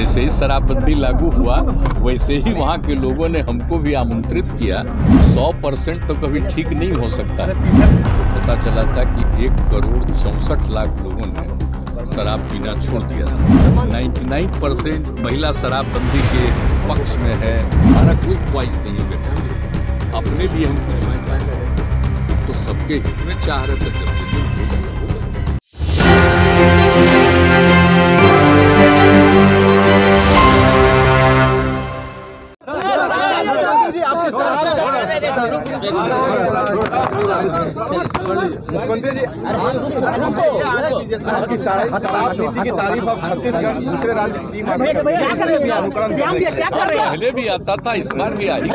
जैसे ही शराबबंदी लागू हुआ वैसे ही वहाँ के लोगों ने हमको भी आमंत्रित किया। 100% तो कभी ठीक नहीं हो सकता। पता चला था कि 1,64,00,000 लोगों ने शराब पीना छोड़ दिया था। 99% महिला शराबबंदी के पक्ष में है। हमारा कोई ख्वाहिश नहीं है व्यक्ति, अपने लिए हम कुछ नहीं चाहते, तो सबके हित में चाह रहे थे। जब मुख्यमंत्री जी आपकी शराब नीति की तारीफ आप छत्तीसगढ़ दूसरे राज्य की टीम पहले भी आता था, इस बार भी आई।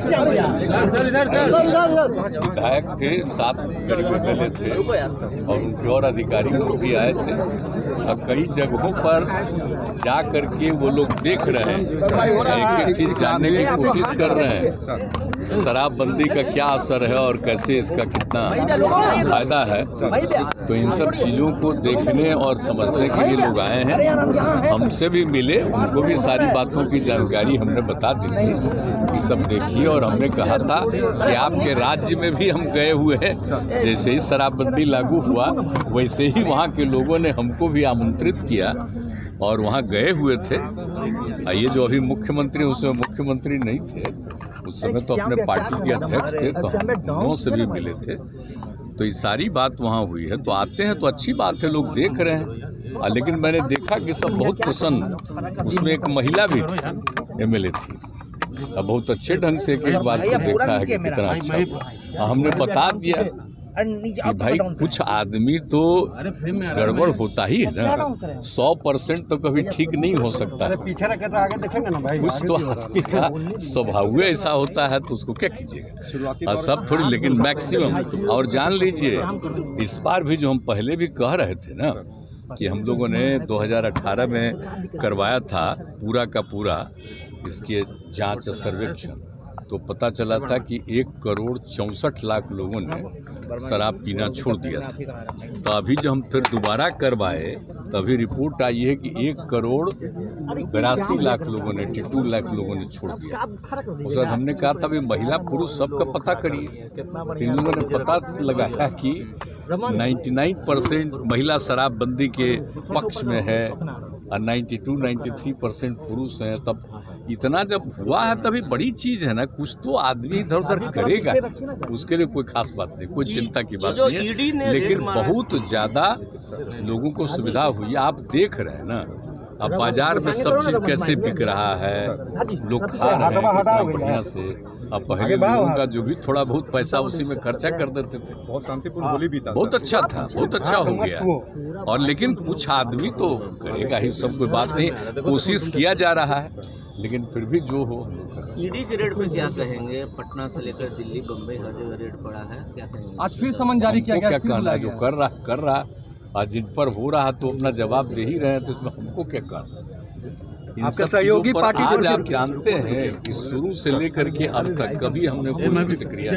विधायक थे, 7 गरीब एमएलए थे और उनके और अधिकारी लोग भी आए थे और कई जगहों पर जा करके वो लोग देख रहे हैं, एक एक चीज जानने की कोशिश कर रहे हैं। शराबबंदी का क्या असर है और कैसे इसका कितना फायदा है, तो इन सब चीज़ों को देखने और समझने के लिए लोग आए हैं। हमसे भी मिले, उनको भी सारी बातों की जानकारी हमने बता दी थी कि सब देखिए। और हमने कहा था कि आपके राज्य में भी हम गए हुए हैं, जैसे ही शराबबंदी लागू हुआ वैसे ही वहाँ के लोगों ने हमको भी आमंत्रित किया और वहाँ गए हुए थे। ये जो अभी मुख्यमंत्री, उसमें मुख्यमंत्री नहीं थे, उस समय तो अपने पार्टी के अध्यक्ष थे, तो हम दोनों से भी मिले थे। तो ये सारी बात वहाँ हुई है। तो आते हैं तो अच्छी बात है, लोग देख रहे हैं। लेकिन मैंने देखा कि सब बहुत प्रसन्न, उसमें एक महिला भी एमएलए थी, बहुत अच्छे ढंग से एक बात को देखा है कि कितना अच्छा। हमने बता दिया कि भाई कुछ आदमी तो गड़बड़ होता ही है ना, 100% तो कभी ठीक नहीं हो सकता। कुछ तो आदमी का स्वभाव ऐसा होता है, तो उसको क्या कीजिएगा, सब थोड़ी, लेकिन मैक्सिमम। और जान लीजिए, इस बार भी जो हम पहले भी कह रहे थे ना कि हम लोगों ने 2018 में करवाया था पूरा का पूरा इसके जांच सर्वेक्षण, तो पता चला था कि 1,64,00,000 लोगों ने शराब पीना छोड़ दिया था। तो अभी जो हम फिर दोबारा करवाए, तभी रिपोर्ट आई है कि 1,82,00,000 लोगों ने, 82 लाख लोगों ने छोड़ दिया। उस वक्त हमने कहा था भी महिला पुरुष सबका पता करिए। इन लोगों ने पता लगाया कि 99% महिला शराबबंदी के पक्ष में है और 92-93% पुरुष हैं। तब इतना जब हुआ है तभी बड़ी चीज़ है ना, कुछ तो आदमी इधर उधर करेगा, उसके लिए कोई खास बात नहीं, कोई चिंता की बात नहीं है। लेकिन बहुत ज़्यादा लोगों को सुविधा हुई, आप देख रहे हैं ना। अब बाजार में सब चीज़ कैसे बिक रहा है, लोग खा रहे हैं कितना बढ़िया से। अब पहले लोगों का जो भी थोड़ा बहुत पैसा उसी में खर्चा कर देते थे। बहुत शांतिपूर्ण होली बीता, बहुत अच्छा था, बहुत अच्छा हो गया। और लेकिन कुछ आदमी तो करेगा ही, सब कोई बात नहीं, कोशिश किया जा रहा है, लेकिन फिर भी जो हो। ईडी के रेड पे क्या कहेंगे? पटना से लेकर दिल्ली, बम्बई, हर जगह रेड पड़ा है, क्या कहेंगे? आज फिर समन जारी किया गया, क्या कहना है, जो कर रहा और जिन पर हो रहा तो अपना जवाब दे ही रहे हैं, तो इसमें हमको क्या करना। आपका सहयोगी पार्टी आज आप जानते हैं कि शुरू से लेकर के अब तक कभी हमने कोई प्रतिक्रिया,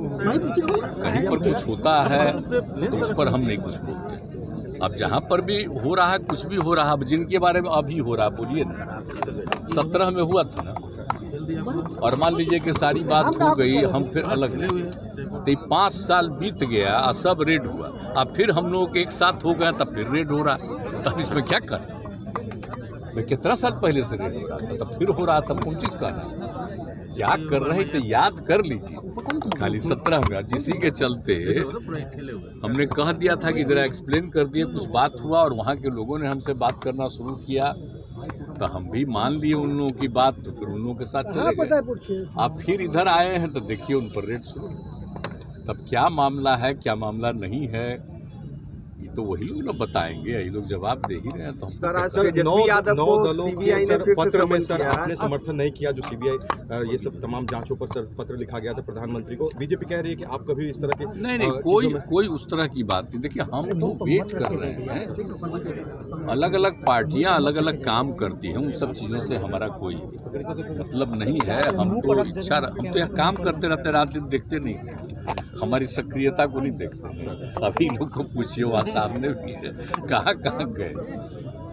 कहीं पर कुछ होता है तो उस पर हम नहीं कुछ बोलते। अब जहाँ पर भी हो रहा है, कुछ भी हो रहा है, जिनके बारे में अभी हो रहा, बोलिए ना, 17 में हुआ था ना, और मान लीजिए कि सारी बात हो गई, हम फिर अलग नहीं, तो 5 साल बीत गया, सब रेड हुआ, अब फिर हम लोग एक साथ हो गया, तब फिर रेड हो रहा, तब इसमें क्या कर। कितना साल पहले से रेड हो रहा था, तब फिर हो रहा, तब कौन चीज कर रहा, क्या कर रहे तो याद कर लीजिए। खाली 17 में जिसी के चलते हमने कह दिया था कि जरा एक्सप्लेन कर दिए, कुछ बात हुआ और वहाँ के लोगों ने हमसे बात करना शुरू किया, तो हम भी मान लिए उन लोगों की बात, तो फिर उन लोगों के साथ चले गए। आप फिर इधर आए हैं तो देखिए उन पर रेड शुरू। तब क्या मामला है, क्या मामला नहीं है, ये तो वही लोग ना बताएंगे, यही लोग जवाब दे ही रहे हैं। तो सर 9 दलों के सर पत्र में सर आपने समर्थन नहीं किया, जो सीबीआई ये सब तमाम जांचों पर सर पत्र लिखा गया था प्रधानमंत्री को। बीजेपी कह रही है कि आप कभी इस तरह के नहीं, कोई उस तरह की बात नहीं। देखिए, हम तो वेट कर रहे हैं, अलग अलग पार्टियां अलग अलग काम करती हैं, उन सब चीज़ों से हमारा कोई मतलब नहीं है। हमको इच्छा, हम तो यहाँ काम करते रहते, रात दिन देखते नहीं, हमारी सक्रियता को नहीं देखते। अभी लोग को पूछिए, वहाँ सामने भी है, कहाँ गए।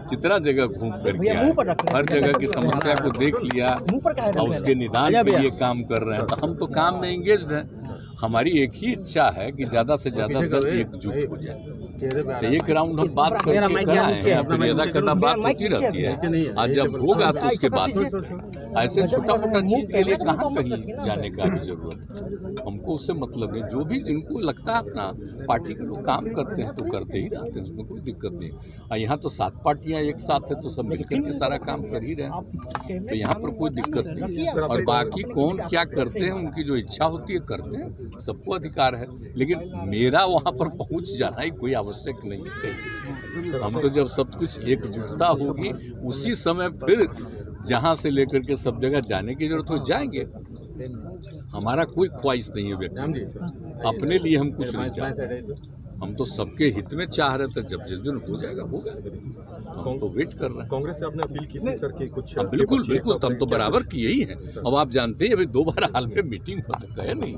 कितना जगह घूम करके आए, हर जगह की समस्या को देख लिया और उसके निदान के लिए काम कर रहे हैं। तो हम तो काम में एंगेज्ड हैं। हमारी एक ही इच्छा है कि ज़्यादा से ज़्यादा दल एकजुट हो जाए। तो एक राउंड हम बात करके कराए हैं, मर्यादा करना बात होती रहती है। आज जब होगा तो उसके बाद ऐसे छोटा मोटा चीज के लिए कहाँ कहीं जाने का भी जरूरत। हमको उससे मतलब नहीं। जो भी जिनको लगता है अपना पार्टी के लोग काम करते हैं तो करते ही रहते हैं, उसमें कोई दिक्कत नहीं। और यहाँ तो 7 पार्टियाँ एक साथ है तो सब मिलकर के सारा काम कर ही रहे हैं, तो यहाँ पर कोई दिक्कत नहीं। और बाकी कौन क्या करते हैं, उनकी जो इच्छा होती है करते हैं, सबको अधिकार है। लेकिन मेरा वहाँ पर पहुँच जाना ही कोई आवश्यक नहीं है। हम तो जब सब कुछ एकजुटता होगी उसी समय फिर जहाँ से लेकर के सब जगह जाने की जरूरत हो जाएंगे। हमारा कोई ख्वाहिश नहीं है व्यक्ति, अपने लिए हम कुछ नहीं चाहते। हम तो सबके हित में चाह रहे थे। जब जिस दिन हो जाएगा होगा, हम तो वेट कर रहे हैं। कांग्रेस से आपने अपील की थी सर कि कुछ बिल्कुल बिल्कुल, हम तो बराबर किए ही हैं। अब आप जानते हैं अभी 2 बार हाल में मीटिंग हो तो गए नहीं।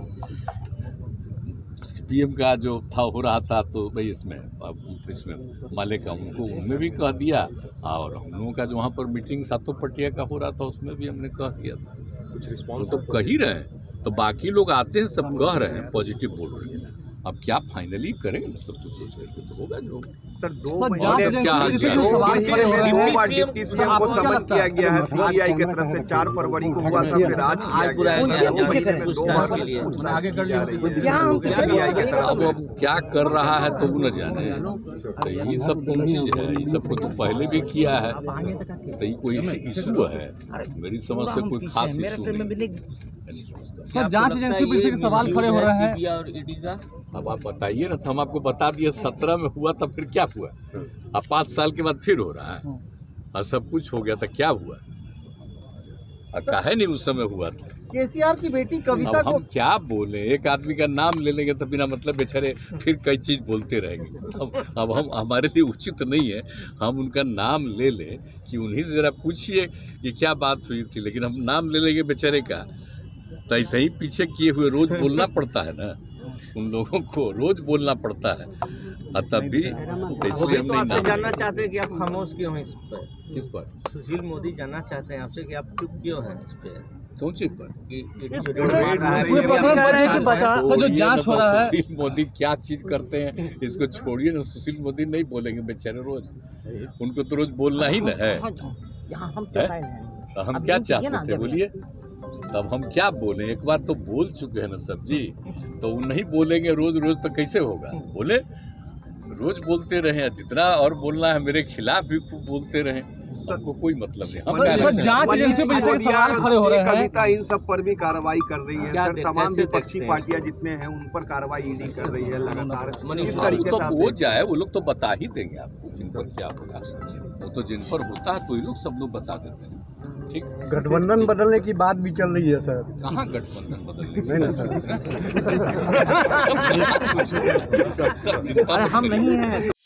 CPM का जो था हो रहा था तो भाई इसमें माले का उनमें भी कह दिया, और हम लोगों का जो वहाँ पर मीटिंग 7 पटिया का हो रहा था उसमें भी हमने कह दिया था। कुछ रिस्पॉन्स तो कह ही रहे हैं, तो बाकी लोग आते हैं सब कह रहे हैं, पॉजिटिव बोल रहे हैं। अब क्या फाइनली करेंगे सब कुछ सोच करके तो होगा जो। सर, क्या डिप्टी सीएम को समन किया गया है सीबीआई की तरफ से। 4 फरवरी को हुआ था, फिर आज अब क्या कर रहा है तो वो न जाने। तो यही सब कौन चीज है, ये सबको तो पहले भी किया है। तो ये कोई इशू है, मेरी समझ से कोई खास इशू नहीं। जांच एजेंसी पर इस सवाल खड़े हो रहे हैं। अब आप बताइए ना, तो हम आपको बता दिए 17 में हुआ था, फिर क्या हुआ? अब 5 साल के बाद फिर हो रहा है और सब कुछ हो गया था, क्या हुआ? काहे नहीं उस समय हुआ था? केसीआर की बेटी कविता को हम क्या बोले, एक आदमी का नाम ले लेंगे तो बिना मतलब बेचारे फिर कई चीज बोलते रहेंगे। अब हम हमारे लिए उचित नहीं है हम उनका नाम ले लें कि उन्हीं से जरा पूछिए कि क्या बात हुई थी। लेकिन हम नाम ले लेंगे बेचारे का, तो ऐसे ही पीछे किए हुए रोज बोलना पड़ता है ना, उन लोगों को रोज बोलना पड़ता है। तब भी इसलिए हम नहीं जानना चाहते हैं कि आप खामोश क्यों हैं इस पर। किस पर? सुशील मोदी जानना चाहते हैं आपसे कि आप चुप क्यों हैं इस पर। कौन चीज पर? जो जांच हो रहा है, सुशील मोदी क्या चीज करते हैं इसको छोड़िए ना। सुशील मोदी नहीं बोलेंगे बेचारे रोज, उनको तो रोज बोलना ही ना है। हम क्या चाहते थे बोलिए? तब हम क्या बोले? एक बार तो बोल चुके हैं ना सब जी, तो वो नहीं बोलेंगे रोज रोज तो कैसे होगा? बोले रोज बोलते रहे, जितना और बोलना है मेरे खिलाफ भी खूब बोलते रहे, हमको कोई मतलब नहीं। हम जांच एजेंसी पर सवाल खड़े हो रहे हैं। कविता इन सब पर भी कार्रवाई कर रही है सर, तमाम विपक्षी पार्टियां जितने हैं उन पर कार्रवाई ईडी कर रही है लगातार। तो हो जाए, वो लोग तो बता ही देंगे आपको जिन पर क्या होगा। वो तो जिन पर होता है तो ये लोग सब लोग बता देते हैं। ठीक, गठबंधन बदलने की बात भी चल रही है सर। कहाँ गठबंधन बदलने की? नहीं ना सर, हम नहीं है।